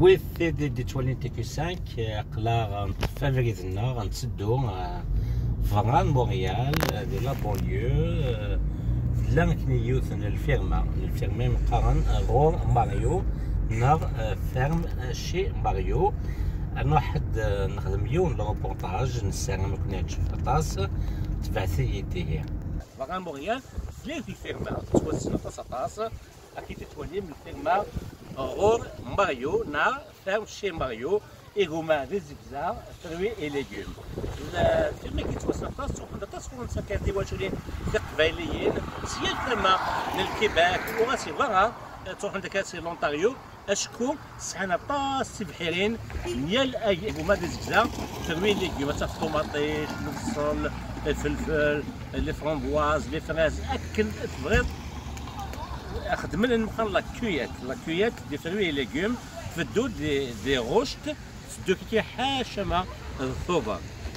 with the 2025 قلا فافوريزنا غنتسدو فران مونريال دي لا بونليو لا كنيوث الفيرما مقارن غور ماريو نار فيرم شي ماريو انا واحد نخدم يوم لوبونتاج نسانا ما كناش طاس تبعثي يديه فران مونريال ثلاث الفيرما توسنا طاس اكيد تولي من الفيرما غور ماريو نا فيرم شي ماريو إيغوما دي زبزة فروي إي ليغوم. الفيرما كي توسنا طاس وحنا طاس ونسا كاردي واجولين قبايليين سيا الفيرما للكيباك وغاسي برا تروح عندك سي لونتاريو اشكو سحنا طاس تبحيرين نيال إيغوما دي زبزة فروي ليغوم تاع الطوماطيش البصل الفلفل لي فرامبواز لي فراز أكل تبغيض خدم لنا مخان لا كويات دي فروي ليغوم في الدود دي غوشت سدو كي حاشمة الثوبة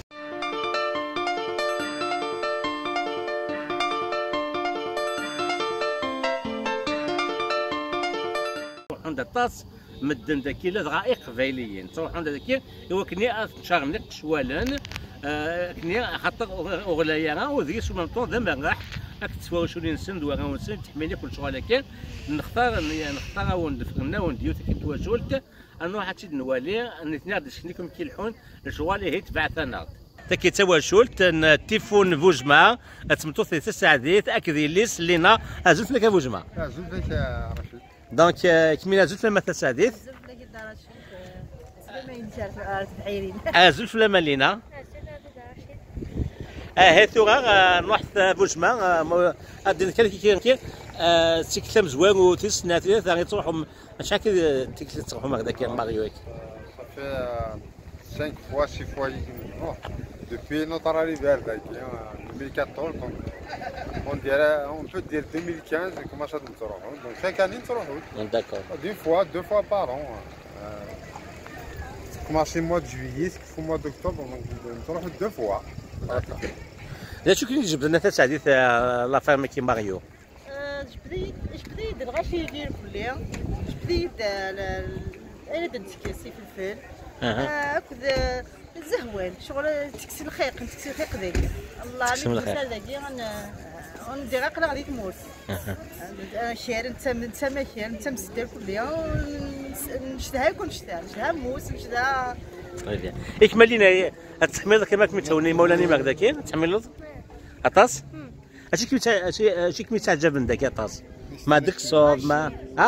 عند الطاس مدن داكي لا دقائق قبايليين تروح عند داكي هو كني تشارمنق شوالان كني خاطر اغلايا وذي سو ميم طون دماغ راك تسواو شو نسند ونسند تحميني كل شغل كان نختار وندفقنا ونديو كي توجولت انا واحد نوالي نتناد شنيكم كيلحون الجوالي هي تبعثنا تكي توجولت التليفون فوجما تمطو 3 ساعات اكدي ليس لينا ازلت لك فوجما ازلت لك رشيد دونك كمينا زلت لما 3 ساعات زلت لك رشيد ما ينجر تبعيرين ازلت لما لينا هي ثوغا نروح فوجما ادين كي تيكلم زوين وتسنات ثاني تروحوا شحال كي تروحوا هكذا كاين ماريو صافي 5 fois 6 fois depuis notre arrivée là 2014 on peut dire 2015 commence à نروحوا donc chaque année نروحوا d'accord une fois deux fois par an commencer mois de juillet au mois d'octobre donc نروحوا deux fois لا شو كي جبد لنا 3 ساعات لا فيرم كي ماريو جبديد الغاشي يدير كليا جبديد انا دنتكاسي في الفل اكد الزهوان شغل تكسي الخيق ذاك الله عليك مثال ذاكي غندير اقلا غادي تموت شير نتسمى خير نتسدر كليا نشدها يكون نشدها موس نشدها يكمل لينا التحميل كما كمتوني مولانا ماك داكي تحميل اطاس اشي كمي تعجب من داك اطاس ما داك الصوب ما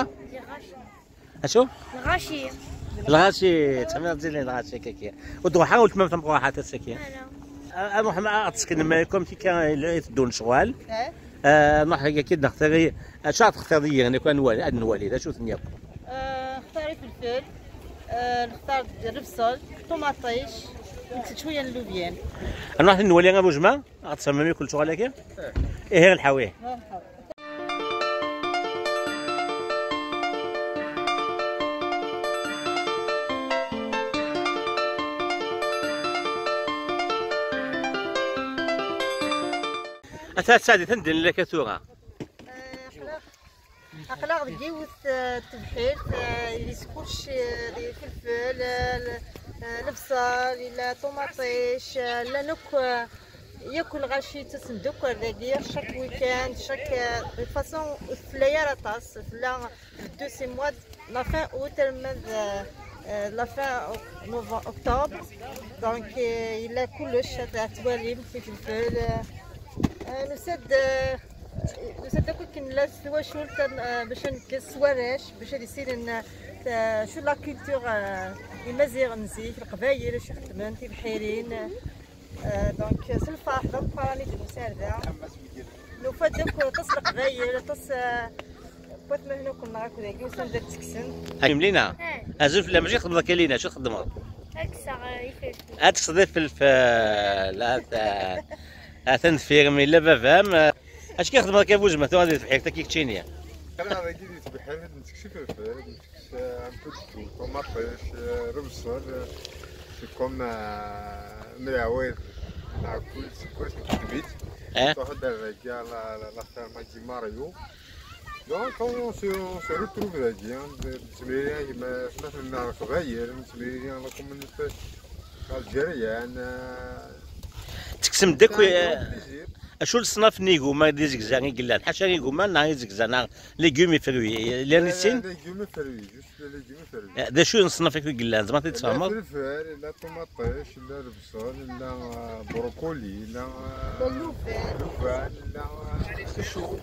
اشو الغاشي تحميل ديال الغاشي كيكي ودروحها ولتما تمقوا حتى ساكيه اروح مع تسكن معكم كي كان تدون شغال نروح كي نختاري اش تختار لي انا كان نوالي شو ثنيا اختاري فلفل نختار البصل طوماطيش شويه اللوبيان نروح نولي غير بوجمه غتسممي كل شغل هكا غير الحوايه أثاث سادي تندن لك ثوغا أقلاق ديوث التبحير يسكوش الفلفل البصل لا طوماطيش لا نوك ياكل غاشي تصندوق هذاكي شاك ويكاند شاك دو فاسون فلايا طاس فلا دو سي موا لا فان اوت لا فان اكتوبر دونك الا كلش تواليم في الفلفل نسد كاين لا سوا شول باش نكس وراش باش يصير شو لا كولتور المزيغ نزيك القبايل واش خدمن تيبحيرين دونك سلفاح دونك راني مسارده نوفا دوك تصل قبايل تص بوت ما هنا كنا راكو داكي وسندر تكسن ملينا ازف لا ماشي خدمه كاينه شو خدمه هاد تصدي فلفل هذا فيرمي لا فهم اش كيخدم هكا بوجمه تو غادي تبحير حتى كيكتشينيا انا غادي تبحير نتكشف فلفل نتكشف ان بو طوماطيش ربصل كوم مراويل مع كل كتبيت تاخذ الرجال لا فيرما دي ماريو Donc on se retrouve là, نتمرين كيما مثلا القبايل نتمرين الكومونيتي الجزائرية تقسم داك شو الصناف نيغوما دي زكزاني قلان حاشا نيغوما ناهي زكزانا ليغومي فروي لانيسين ليغومي فروي جوست ليغومي فروي دا شو نصنف في قلان زعما تتفهموا الفلفل لا طوماطيش لا البصل لا بروكولي لا اللوفان لا شو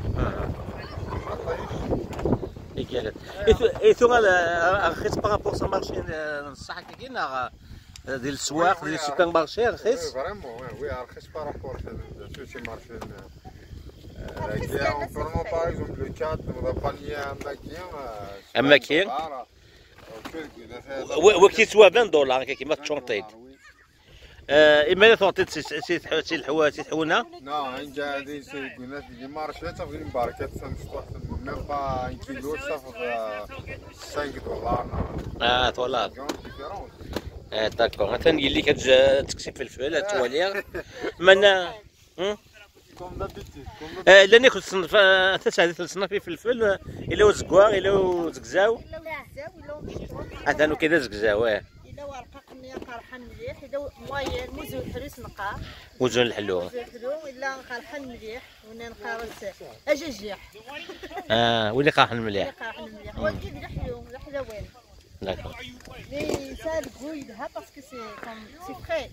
اي ثم رخيص بارابور سا مارشي نصح كاين ديال السواق ديال السوبر مارشي رخيص فريمون وي رخيص بارابور سوسي مارشي فريمون باغ اكزومبل لو كات ولا بانيا اما كاين وكيتسوى 20 دولار كيما تشونطيد إما لا تعطيت سي الحونه نو عند هذه سي قلنا في مارشي تاخذ مباركات تنشطوا ميم با 1 كيلو تاخذ 5 دولار دولار داكوغ مثلا قال لي تكسي فلفل توالير من لا ناكل صنف ثلاث صناف فلفل الا هو زكوار الا هو زكزاو هذا كذا زكزاو الا ورقه قنيه قرحان مليح الا موين موزون حريس نقار وزن الحلو الا قرحان مليح ونا نقارس اجاجيح ولي قرحان مليح ولكن حلو حلوين داكوغ مي سا الكوي دها باسكو سي كوم سي فري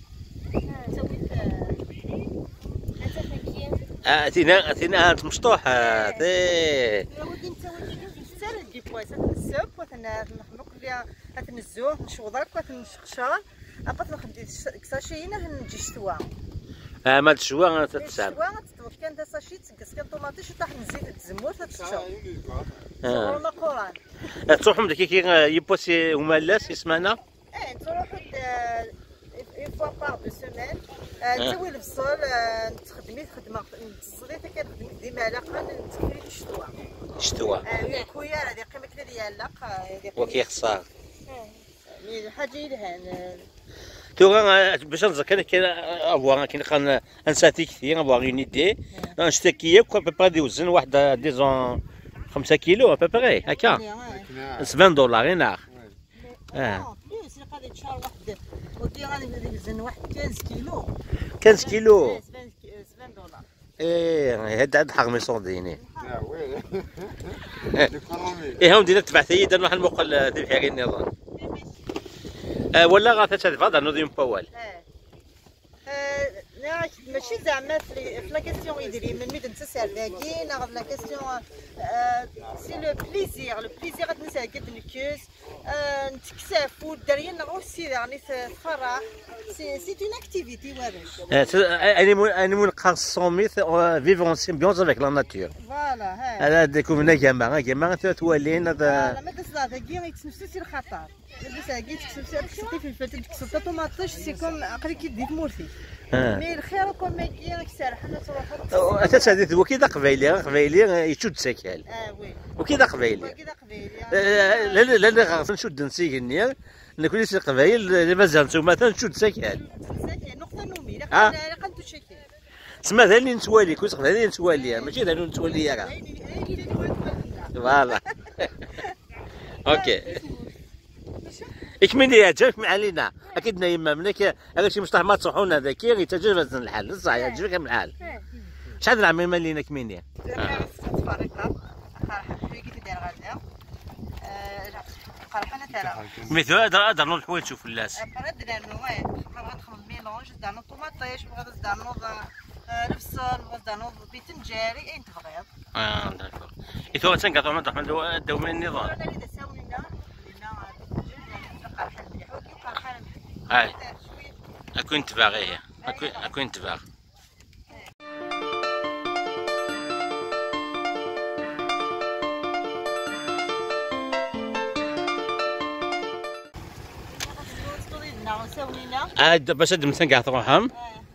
تينا مشطوح تي ودي نسوي كثر دي بوايس السوب نخنق ليها نزوه نشوضر نشخشر ابا نخدي كساشينا نجي شتوا ما تشوا تتسام شتوا كان دا ساشي تقص كان طوماطيش وطاح نزيد التزمور تتشو ما قران تروحوا من كي يبوسي هما لاس يسمعنا تروحوا اون فوا بار دو سيمين تسوي البصل تخدمي خدمه الصليطه كنخدم ديما علاقه نتكري الشتوا الكويار هذه قيمه كذا ديال العلاق وكيخسر حاجه يلهان تو باش نذكر كاين افوار كاين خان انساتي كثير افوار اون ايدي نشتكي بابا دي وزن واحد ديزون 5 كيلو بابا هكا 70 دولار يناخ غادي تشهر واحد ودي غادي نوزن واحد 15 كيلو 15 كيلو 7 دولار هاد الحق ميصونديني وي هم دينا تبع سيد نروح الموقع ديال الحريري نظن ولا غاتات هاد بعض نوضي مبوال ماشي زعما في لا كيسيون يديري من ميد نتسال باكي ناخذ لا كيسيون سي لو بليزير تنسى قد نكوس نتكسافو الدريه نغو سي يعني تفرح سي اون اكتيفيتي واش اني نقص 100 فيفون ان سيمبيونس افيك لا ناتور فوالا هذا ديكوفنا كاما توالين هذا ما تصلات كي يتنفسوا سي الخطر بس كي تكسب في الفلفل تكسب طوماطيش سي كوم عقلي كي ديت مورثي مي الخير كون ما كاين راك سارح انا تروحوا اساس هذه هو كذا قبيلي يشد سكال وي وكذا قبيلي لا لا غاص نشد نسيغني نقول لك قبايل اللي مازال نتوما مثلا نشد سكال نقطه نومي لا قلت شكل تسمى هذا اللي نتوالي كويس هذا اللي نتوالي ماشي هذا اللي نتوالي راه فوالا اوكي اكملي يعجبك مع علينا اكيد نايمه منك هذا شي مصطلح ما تصحونا هذاك يتجاوز الحال صح يعجبك من الحال شحال العام ما لينا كمينيا مثل هذا درنا الحوايج شوف الناس بغيت نخدم ميلونج درنا الطوماطيش بغيت درنا البصل بغيت درنا البيتنجاري اي انت بغيت داكور اي تو تنقطعوا عبد الرحمن داو من النظام اكون تباغي اكون تباغ باش هاد مثلا كاع تروحهم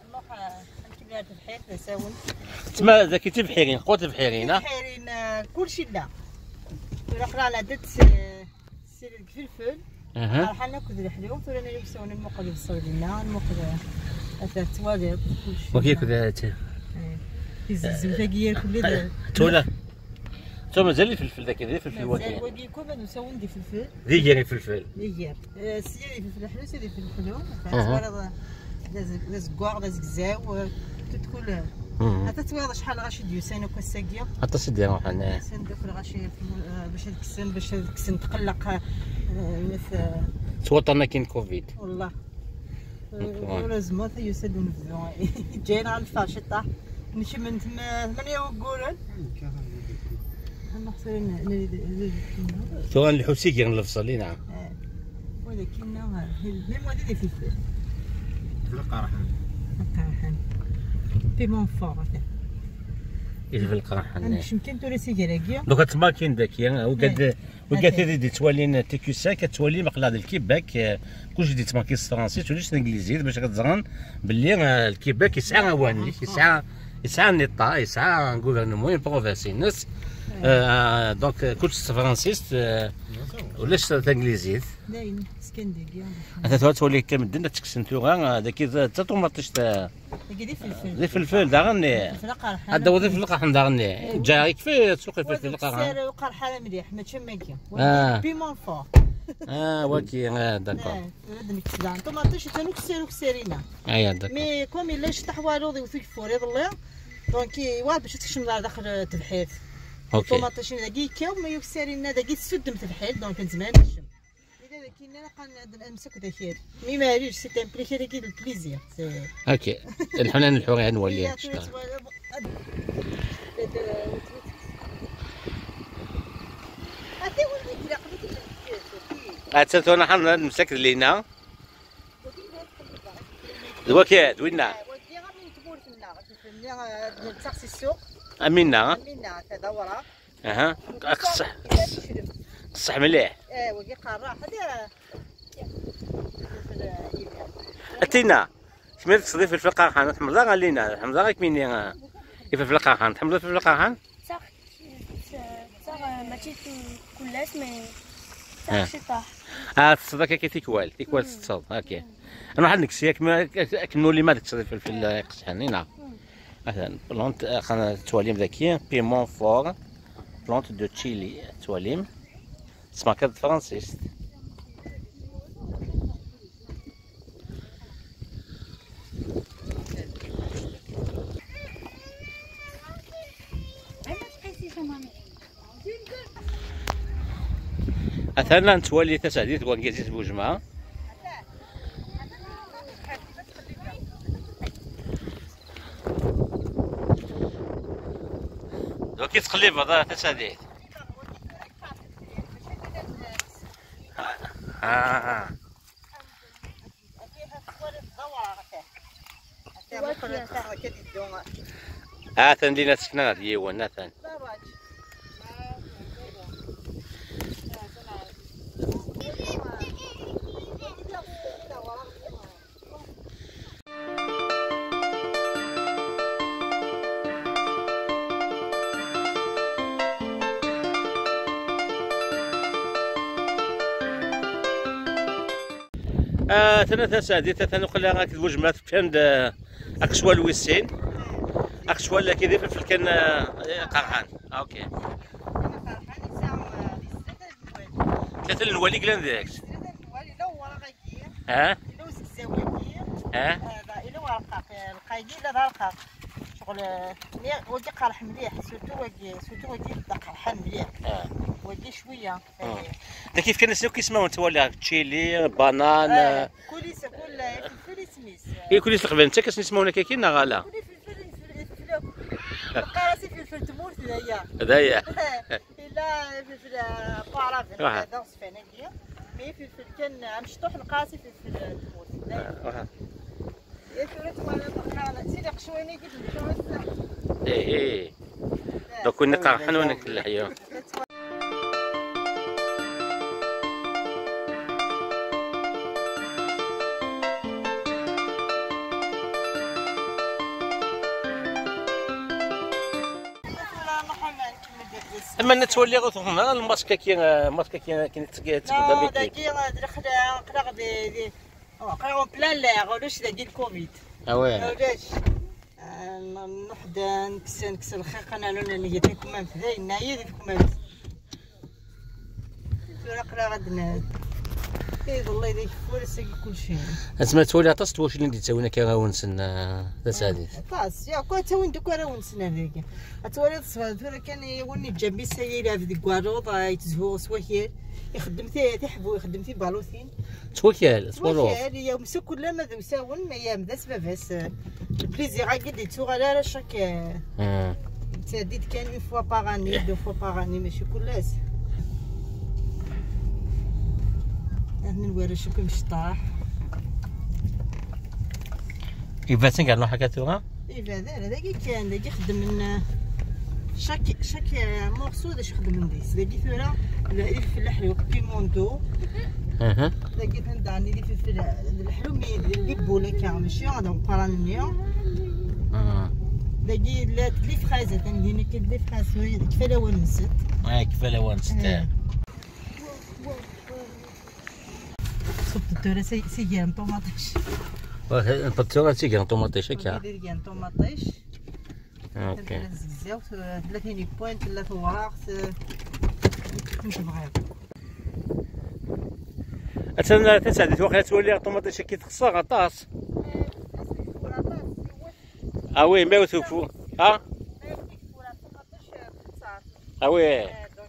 تما ذاك تبحيرين قوت بحيرين بحيرين كلشي لا راه على عدد سير الفلفل راح ناكل الحلوم ثم نلبسون المقلب الصغيرنا المقلب ثلاث توابل كلشي وكيف كذا يززو تاكي كل هذا تولا تو مازال الفلفل ذاك اللي فلفل مازال واكين واقي كوما نساون دي فلفل ديجيري فلفل ديال سيدي فلفل حلو سيدي فلفل حلو فوالا داز كواغ داز كزاو تدخل حتى تويض شحال غاشي ديوسانو كساكيا حتى سيدي روح انا سن دوك غاشي باش الكسن تقلق توطرنا كاين كوفيد والله لازم يسدوا نفذوا جايين على الفرش طاح نمشي من تما 8 وقولن تو الحوسي كاين الفصل نعم ولكن ميم هذه اللي في القرحان بيمون فور في القرحان انا مش يمكن توريسي كراكيا دوكا تما كاين داكيا وقاد هذه توالين تيكوسا كتولي مقلاد الكيباك كلشي دي تما كيس فرنسي توليش الانجليزي باش كتزغن باللي الكيباك يسعى واني يسعى النطا يسعى غوفرنمون بروفانسي الناس دونك كلشي فرنسيست ولاش انجليزي داين سكنديكيا انت تولي كمدنا تكسنتوغا داك حتى طوماطيش دي فلفل ذي فلفل داغني هذا وظيفه القرحان داغني جاي كيفاه تسوق الفلفل القرحان سير قرحان مليح ما تشماكيا بيمون فور واكي داكور هذا مكسلان طوماطيش تانو كسيرينا داكور مي كوم الا شطح والو ضيوثي الفور يضلي دونك واحد باش تكشم داخل التبحيث اوكي طوماطيش داكي كاو ما يكسرينا داكي تسد التبحيث دونك زمان نشم اذا كاين انا نمسك داكير مي ماليش سي تان بليسير كي دو بليزير اوكي الحنان الحوري نولي عاد انا حنا نمسك لينا الوكاد وينا امينا هذا ورا اها قصح قصح مليح وكي قراح هذا اتينا شمال تصدي في القرحان حمضه غالينا حمضه غير كميني كيف في القرحان حمضه في القرحان صح ماشي كلاش مي صح شي طاح تصدق كي تيكوال تصد اوكي انا واحد نكسي كنولي ما تصدي في القصحان هنا مثلا بلونت خانا تواليم ذكيه بيمون فور بلونت دو تشيلي تواليم تسمى كاد فرانسيس اثرنا نتوالي تسعديت وانكيزيت بوجمعه دوكي تقلب هذا تسعديت هاتن لينا سكنات ديوان ناتن ثلاثة سادية تنقل هاك الوجمات كان اكسوا الويسين اكسوا لك كذا في كان قرحان اوكي ثلاثة الوالي قلنا ذاك الوالي لا ورا غيكير ها لا زكزاويكير ها لا ورا القاقي لا دار القاق شغل وكي قرح مليح سورتو وكي قرحان مليح وكي شويه كيف كان الناس كيسمعوا انت ولا تشيلي بانان كل فلفل سميس كل قبل انت كنسمعونا كاين غالا كل القراصي فلفل تمور هذايا الا فلفل بعرف هذا وصفانه ديال مي فلفل كان مشطوح القاسي فلفل تمور يا فريت وانا بقى سيدي قشويني كيف نشوف ايه دوك كنا قرحنا كل حياه اما نتولي غوثنا الماسكه كاين تقدر بك داكي قرا قرا بلان لا غولوش داكي الكوفيد واه علاش نحدان كسر الخيق انا لون اللي تيكم مام ذاي نايا ديكم مام فرقنا غدنا اي والله يديك فرس كل شيء اسمع تولي عطست واش اللي تسوينا كراونسن تساليت طاس يا كو تاوين دوك راونسن هذيك اتولي تصفى كان يوني بجنبي سايره في ديك كواروط يتزهو سواكير يخدم تحبو يخدم في بالوثين توكل سواكير يا مسو كل ما ذو ساون يا مداس باباس البليزير قد يتسوغ على شاك تاديت كان اون فوا باغاني دو فوا باغاني ماشي كلاس هنا نوريكم الشطاح يباتن كاع نروح هكا توغا هذاك كان داك يخدم من شاك مورسو داش يخدم من ديس داك ثورا الفلاح اللي بيموندو داك تندعني لي في الحلوم اللي بولا كاع ماشي غادا مقارنيا داك لي فريز تنديني كي لي فريز كيف لا ونست كيف لا ونست صبت التورا سيجان طوماطيش نبطلوا سيجان طوماطيش هكا سيجان طوماطيش اوكي 3 زيزاو 30 بوينت 3 وراق كنت بغيت اتسنى تسعدت واخا تولي الطوماطيش كي تخصها غطاس وي ما وثوفو وي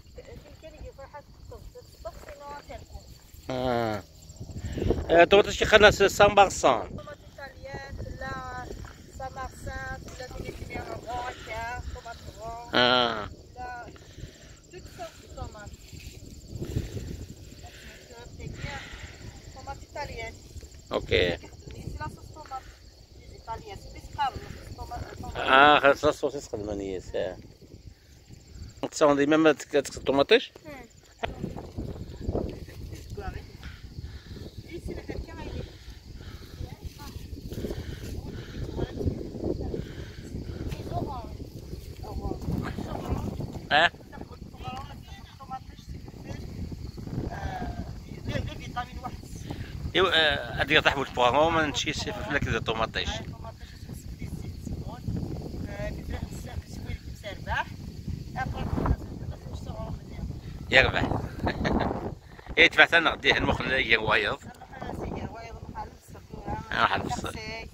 الطوماطيش كيخلنا سان بارسان طوماط ايطاليان لا سامارسان لا تيليفونير غوكا طوماط غون لا توت سورت طوماط طوماط ايطاليان اوكي لا صوص طوماط ايطاليان بيسقام طوماط خلاص الصوص تخدم نيس تصاون ديما ما تكتب الطوماطيش ايوا هادي طاح بالبوغون ما نمشيش في الاكل ديال الطوماطيش يربح تبعت انا غديه المخ يوايض راح نفصل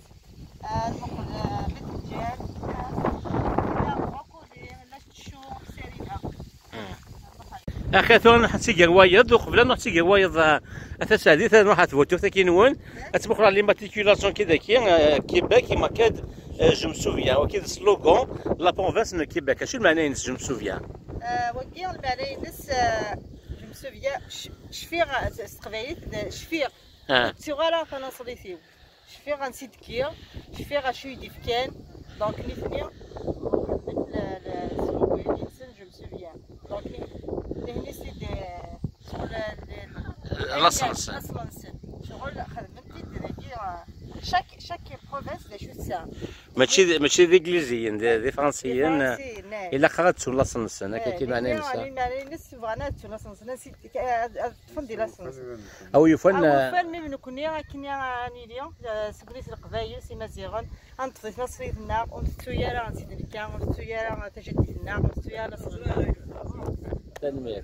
اخي ثون حتسيق روايض وقبل نروح تسيق روايض اثاث هذه نروح تفوتو ثكينون تمخرا لي ماتريكولاسيون كذا كيباك كيما كاد جو مسوفيان وكيد سلوغون لا بروفانس من كيباك شنو المعنى جو مسوفيان وكي المعنى نس جو مسوفيان شفيغ استقباليت شفيغ صغيره فانا صليتيو شفيغ نسيت كير شفيغ شو يدفكان دونك نفني من السلوغون ينسن جو مسوفيان دونك هنا سيدي شغل لاصنس شغل خدمتي شاك بروفانس لا شو سا ماشي ديكليزيين دي فرنسيين الا قرات لاصنس هكا كي معنى نسا نس فوالا لاصنس نسيت تفندي لاصنس او يفن فن من كونيا كنيا نيليون سكريت القبايل سي مزيغن انطفيت نصريت النار ونتسويا نسيت الكا ونتسويا تجدد النار ونتسويا لاصنس تنمير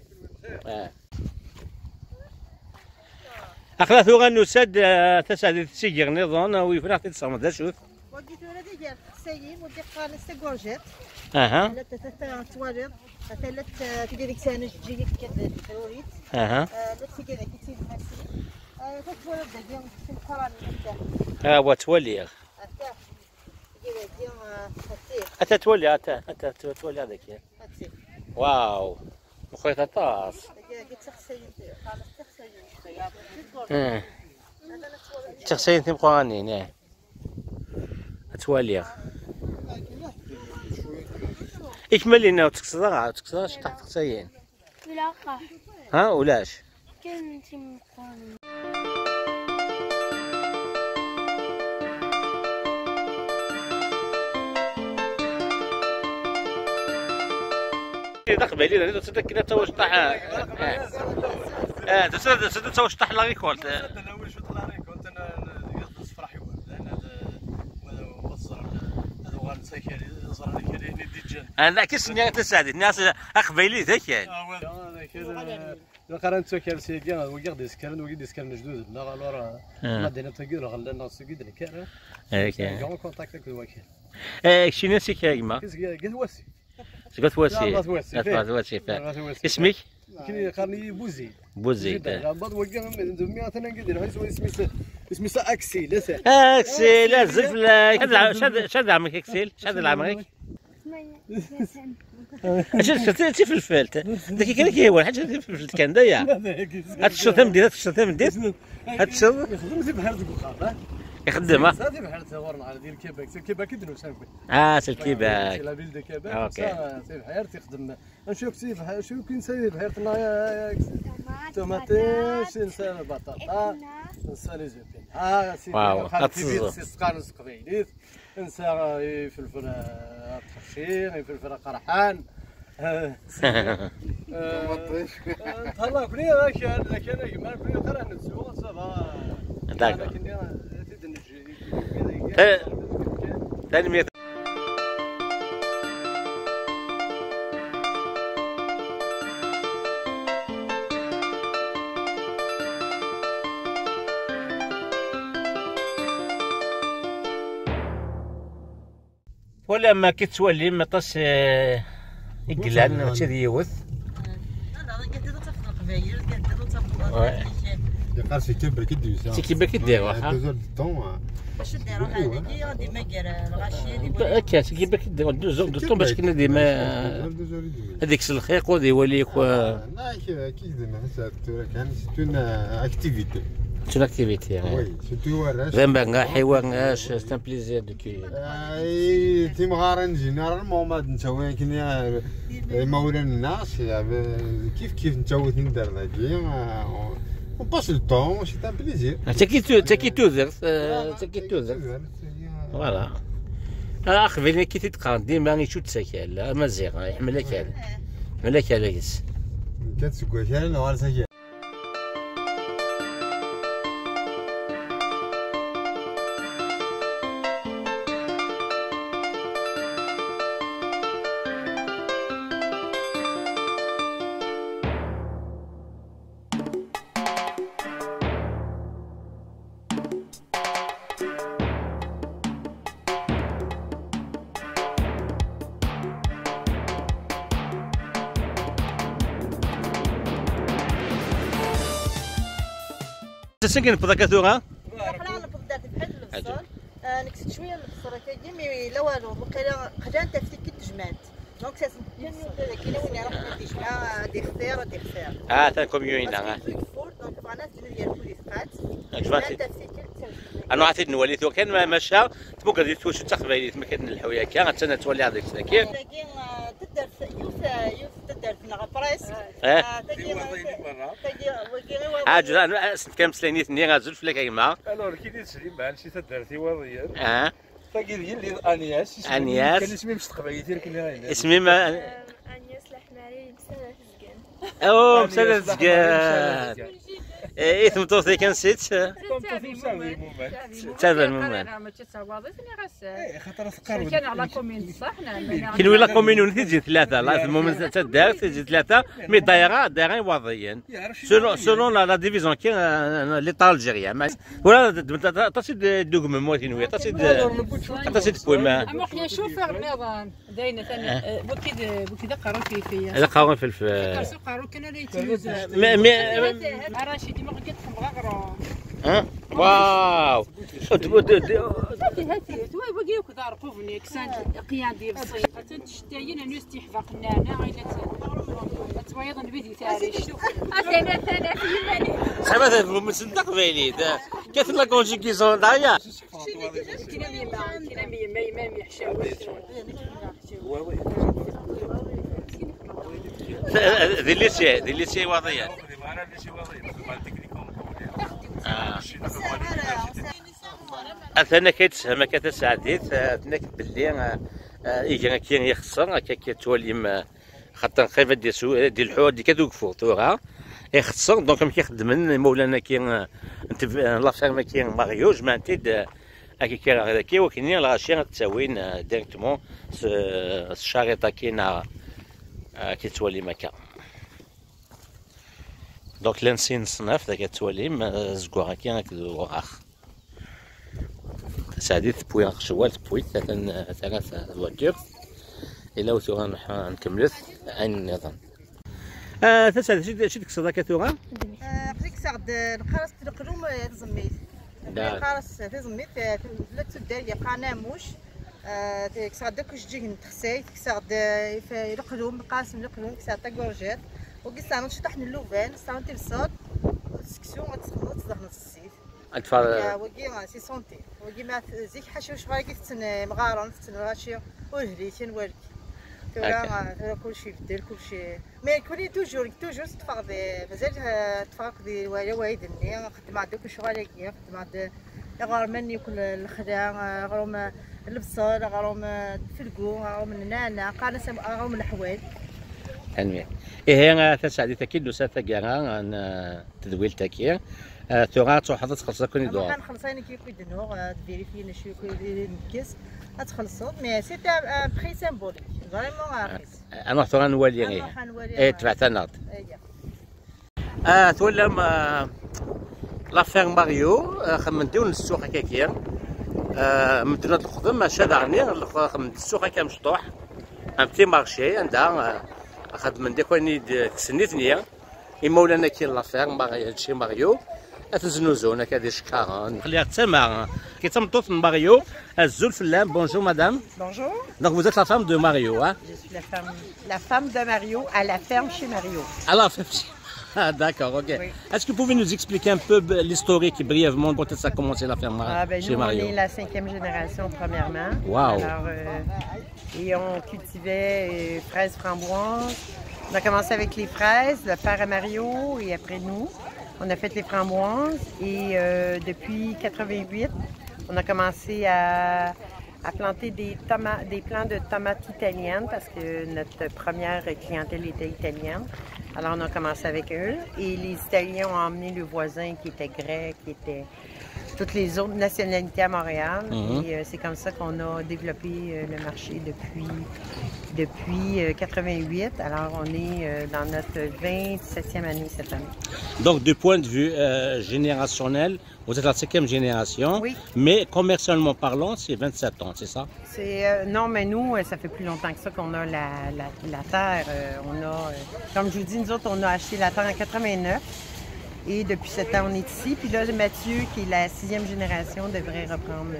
أخذت غنو سد تسعد تسيجر نظام ويفنح تتصمد شوف وديت ولا ديال السيد وديت قال استكورجيت لا تواليط ثلاث تديرك سنه تجي لك كذا ترويت لا تسيجر كي تفاسي تتولد ديال في القران هو تولي أتا تولي أتا تولي هذاك واو مخيطة طاس تخسين تيم قوانين تولي اكمل لنا وتكسرها تحت تخسين لا ها ولاش كان تيم قوانين قبيلي انا تصدق كنا تو شطح تصدق تو شطح لا ريكولت انا اول شوط لا ريكولت انا فرحي انا وصل هذا انا كيسني تساعد الناس اقبيلي ذاك قرنت سكر سيجا وقعد يسكرن وقعد يسكرن جدود لا غالورا ما دينا تقول غلا الناس قد الكاره هيك كونتاكت وكيل شي ناسي كايما قد واسي قلت واسي اسمك قرني بوزي بوزيد بعد وقع من دمية أنا قدر هاي اسمي أكسيل أكسيل الزفلة شاد عمك أكسيل شاد العمك شتي في الفلت ذاك كان كيهوى حاجة في الفلت كان دايا هاد الشرطة مدير هاد الشرطة يخدم في بحال البخار يخدم صافي بحال تصورنا على ديال الكيباك الكيباك يدنو سامبي سي الكيباك سي لا فيل دو كيباك سي بحال تخدم نشوف سي شو كاين سي بحال تنايا طوماطيش نسى البطاطا نسى لي زوبين سي خالتي سي سقانس قبيليت نسى فلفل تخشين فلفل قرحان طلع كليا لكن ما كليا ترى نتسوق صافا لكن تنمية ولا ما كتولي ما طاس يقلان ماشي ديوث سي كبر كدير سي كيبا كدير واخا باش ديرو هذيك غادي ما كير الغاشيه اللي هكا سي كيبا كدير دو طون باش كنا ديما هذيك الخيق ودي وليك لا كي ديما حساب كان سيتون اكتيفيتي C'est une activité. Oui, c'est tout. Vraiment, c'est un plaisir de cueillir. تيمغارن جينيرالمون ما نسوي كنا مولان الناس كيف نسوي ندير هادي on passe le temps, c'est un plaisir. C'est qui tout voilà. اخ فيني كي تتقان ديما يشوت سكال مزيغ يحمل كال ملك عليس كتسكو كان نوار سكال تسكن بذاكتوها خلينا نبدا بحال البصل نكسد شويه البصل هكا مي لا والو قدا انت في كتجمعت دونك سا كاينه وين يروح نديش مع دي خسير تا كوميون هنا دونك بغينا ديال كل فقات جواتي انا عرفت نولي تو كان ماشى تبقى ديال توش تقبيليت ما كان الحويه كان غتسنى تولي هذيك السكين لكن تدار يوف تدار في الغبريس عاجل انا كان سلينيت ني غازل فلا كيما الور كي تسليم بحال شي تدارتي وضيا فقير هي اللي انياس كان اسمي مش تقبيليتي لكن اسمي ما انياس الحماري بسنه زكان او بسنه زكان اسم توصي كان سيت تابع المومن خاطر فقر كان على كومين صح كي ولا كومين تجي ثلاثه لا المومن تدار تجي ثلاثه مي دايره وضعيا سولون لا ديفيزيون كاين ليطا الجيريا ولا تصيد دوغم موتين ويا تصيد بويما اما يا شوفير نظام داينه ثاني بوكيدا قارون كيفيه هذا قارون في الف قارون كان لا يتيوز راشد ما قلت مغرغر واو هاتي بقي وكذا رقوفني كسان قيادي بسيط تشتاين نيوس تحفقنا انا غير تبيض نبيدي تاريش انا في مالي سبب من صندوق فيلي كيف لا كونجيكيزون دايا كنا ما يحشاوش ذي اللي وضعيا أثناء كتسهم كتساعديت أثناء باللي إيجا كاين يخسر كتولي خاطر خايفة ديال الحوار دي كتوقفو توغا يخسر دونك كيخدم مولانا كاين انت لافير ما كاين ماريو جمعتي هاكي كاين هذاكي وكاينين الغاشي غتساوين ديريكتومون الشريطه كاينه كيتولي مكا. دونك لانسين صناف ذاك كتولي زكوغا كاين هكذا اخ ساديت بوي شوال بوي ثلاث فواتور الى وثوغا نكملت عين النظام. تسال شي تكسر ذاك ثوغا قديك ساعد القرص تلقلوم تزميت القرص تزميت لا تدار يبقى ناموش تكسر داك جيج نتخساي تكسر يلقلوم قاسم يلقلوم تكسر تاكورجات وكيسانو تشطحن اللوفان سانو تلصاد السكسيون غتسخنو تزهن السيف الفار وكي سي سونتي وكي ما زيك حاشي واش غادي تسن مغارن تسن هادشي والهريتين والك تورا كلشي بدل كلشي مي كوني توجور تفاق مازال تفاق دي وايدني خدم عندك شغل كي خدم عند غارمني كل الخدام غروم البصل غروم الفلقو غروم النعناع قالس غروم الحوال انمي هي تسعدي تاكيد وساتا كاع ان تدويل تاكير تورا تحط تخلص كوني دو نخلصين كي كيدنو فيريفي نشوف نكس تخلصوا مي سي ان بري سيمبوليك فريمون رخيص انا تورا نولي غير تبعت ناض تولم لافير ماريو خمنتيو السوق هكاكيا مدينة الخضم ماشا داغني خمنت السوق هكا مشطوح ان بتي مارشي عندها خدم من ديكوني تسنيتني مولانا كاين لافير هادشي ماريو اتزنوزون هكا دي شكاران خليها تسمع كي تمطوط من ماريو الزول فلان بونجور مدام Bonjour, دونك vous êtes la femme de Mario hein je suis la femme de Mario à la ferme chez Mario. alors ah, d'accord, ok. Oui. Est-ce que vous pouvez nous expliquer un peu l'historique brièvement quand ça a commencé la ferme chez Nous, Mario? on est la 5e génération premièrement. Wow. Alors, et on cultivait fraises framboises. On a commencé avec les fraises, le père à Mario et après nous. On a fait les framboises et depuis 88, on a commencé à planter des plants de tomates italiennes parce que notre première clientèle était italienne. Alors on a commencé avec eux et les Italiens ont emmené le voisin qui était grec, qui était toutes les autres nationalités à Montréal. Et c'est comme ça qu'on a développé le marché depuis 88. Alors on est dans notre 27e année cette année. Donc du point de vue générationnel, vous êtes la 5e génération, Oui. mais commercialement parlant, c'est 27 ans, c'est ça? Non, mais nous, ça fait plus longtemps que ça qu'on a la terre. Comme je vous dis, nous autres, on a acheté la terre en 89. Et depuis 7 ans, on est ici. Puis là, Mathieu, qui est la 6e génération, devrait reprendre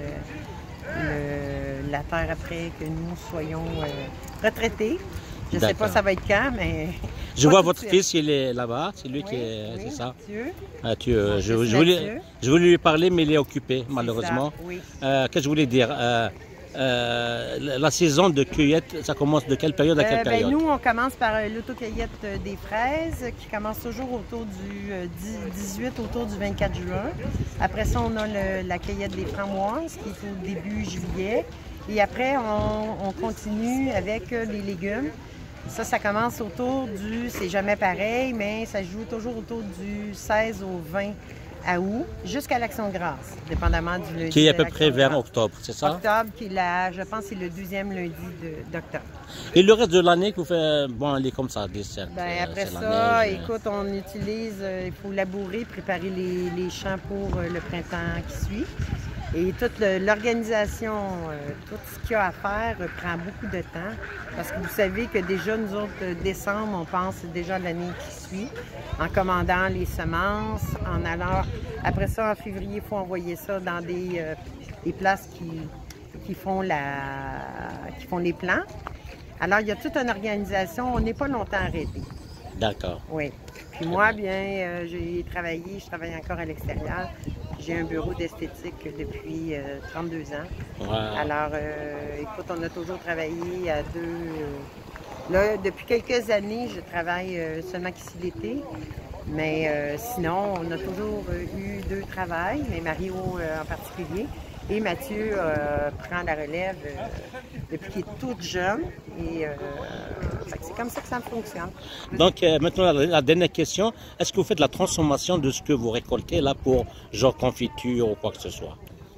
la terre après que nous soyons retraités. Je ne sais pas ça va être quand, mais... Je vois votre fils, il est là-bas, c'est lui qui est... Oui, c'est ça? Mathieu. Je voulais lui parler, mais il est occupé, malheureusement. Ça, oui. Qu'est-ce que je voulais dire? La saison de cueillette, ça commence de quelle période à quelle période? Nous, on commence par l'autocueillette des fraises qui commence toujours autour du 18, autour du 24 juin. Après ça, on a la cueillette des framboises qui est au début juillet. Et après, on continue avec les légumes. Ça commence autour du, c'est jamais pareil, mais ça joue toujours autour du 16 au 20 août, jusqu'à l'Action de grâce, dépendamment du lundi. Qui est à peu près vers octobre, c'est ça? Octobre, qui est je pense c'est le 2e lundi d'octobre. Et le reste de l'année, vous faites, bon, elle est comme ça, dessert. Après ça, écoute, on utilise, il faut labourer, préparer les champs pour le printemps qui suit. Et toute l'organisation, tout ce qu'il y a à faire prend beaucoup de temps. Parce que vous savez que déjà, nous autres, décembre, on pense déjà à l'année qui suit, en commandant les semences, en allant... Après ça, en février, il faut envoyer ça dans des places qui font les plants. Alors, il y a toute une organisation. On n'est pas longtemps arrêté. D'accord. Oui. Puis moi, bien, je travaille encore à l'extérieur. J'ai un bureau d'esthétique depuis 32 ans. Wow. Alors, écoute, on a toujours travaillé à deux. Là, depuis quelques années, je travaille seulement qu'ici l'été. Mais sinon, on a toujours eu 2 travails, mais Mario en particulier. Et Mathieu prend la relève depuis qu'il est tout jeune. Et c'est comme ça que ça fonctionne. Donc maintenant, la dernière question, est-ce que vous faites la transformation de ce que vous récoltez là pour genre confiture ou quoi que ce soit?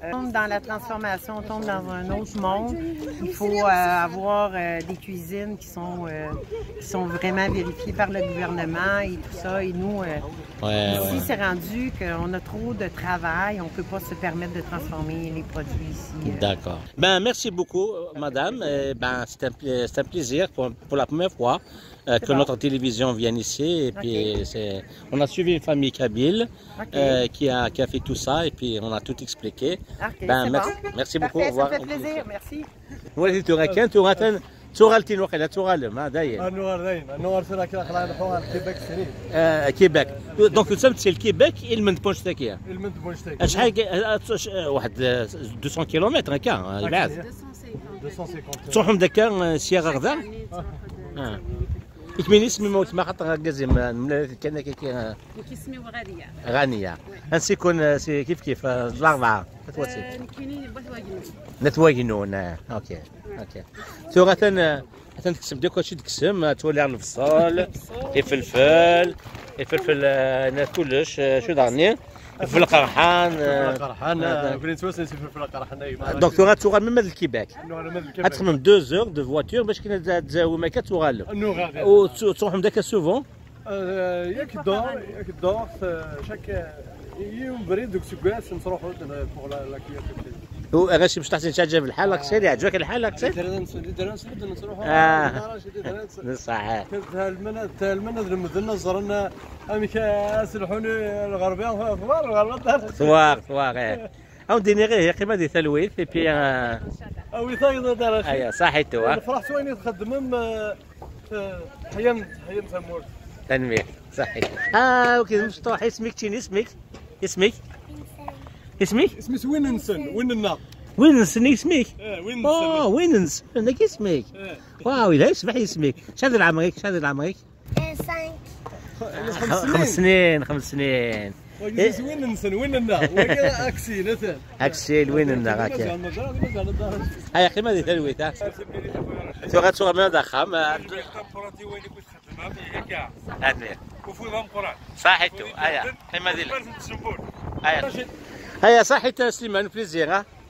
Dans la transformation, on tombe dans un autre monde. Il faut avoir des cuisines qui sont vraiment vérifiées par le gouvernement et tout ça. Et nous, ici, c'est rendu qu'on a trop de travail. On ne peut pas se permettre de transformer les produits ici. D'accord. Ben, merci beaucoup, madame. Ben, c'est un plaisir pour la première fois que notre télévision vienne ici. Et puis, on a suivi une famille kabyle qui a fait tout ça et puis on a tout expliqué. Ben, merci beaucoup. Parfait, ça me fait plaisir. Merci. ولدي تورا تورالتين وقيلا تورال ما داير النور سرا كلا نحو كيباك سنين كيباك دونك سمت الكيباك المند بونشتاكيا المند بونشتاكيا شحال واحد 200 كيلومتر هكا بعد 250 تروحهم داك سياغ غدا يكمل اسمي موت ما خاطر كازم كان كيسميو غاديه غانيه نسيكون كيف الاربعه كاينين نتواجنون اوكي تو تنقسم ديك كلشي تقسم تولي على البصل الفلفل كلش شو دارني الفلفل القرحان بغيت نسوس الفلفل القرحان دونك تو من الكيباك تخدم 2 زور دو فواتور باش كي تزاوي ما كتوغالو وتروحهم داك سوفون ياك الدور شاك يوم بريد دوك سكاس نروحوا بوغ لا كيات وغاشي باش تحسن تعجب الحال اكثر يعجبك الحال اكثر درنا نروحوا صحيح المناد المدن زرنا اميكا سلحوني الغربيه ثوار او ديني غير هي قيمه ديال ثلويث اي بي او ثايض دار شي ايوا صحيتو فرحت وين تخدم حيان تمور تنوير صحيح وكذا مفتوح اسمك اسمك ويننسن اسمك ويننس انك اسمك واو لا يسمح اسمك شحال عمرك 5 سنين اكسي ويننا هكا هيا قيمه ديال الويت تصور من ضخم صحيتو هيا قيمه ديال هيا صحيت سليمان بليزير